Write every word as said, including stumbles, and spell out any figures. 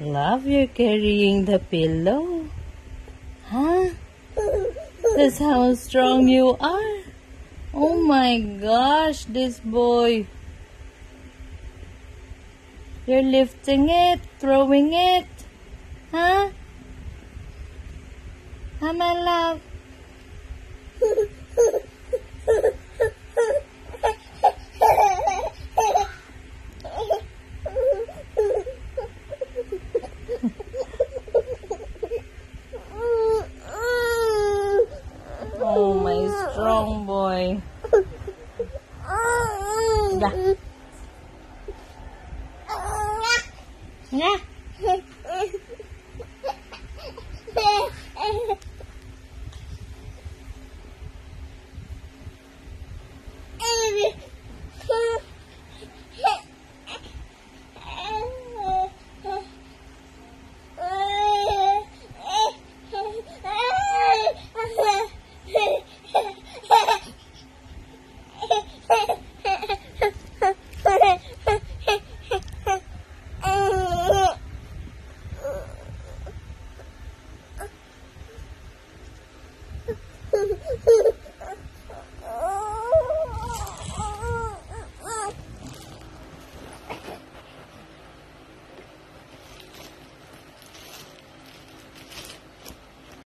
Love, you're carrying the pillow. Huh? That's how strong you are. Oh my gosh, this boy. You're lifting it, throwing it. Huh? Huh, my love? Oh, my strong boy. Yeah. Yeah.